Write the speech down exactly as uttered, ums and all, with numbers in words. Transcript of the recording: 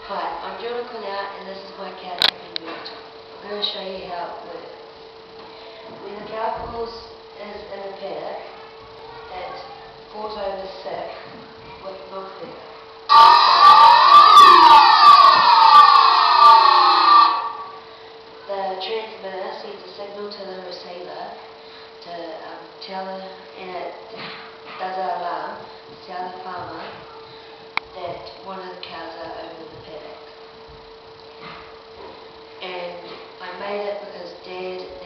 Hi, I'm Jordan Cornell and this is my cow trapping unit. I'm going to show you how it works. When the cow falls is in a paddock, it falls over sick with milk fever. The transmitter sends a signal to the receiver to um, tell her, and it does an alarm to tell the farmer that one of the cows are over the paddock. And I made it because Dad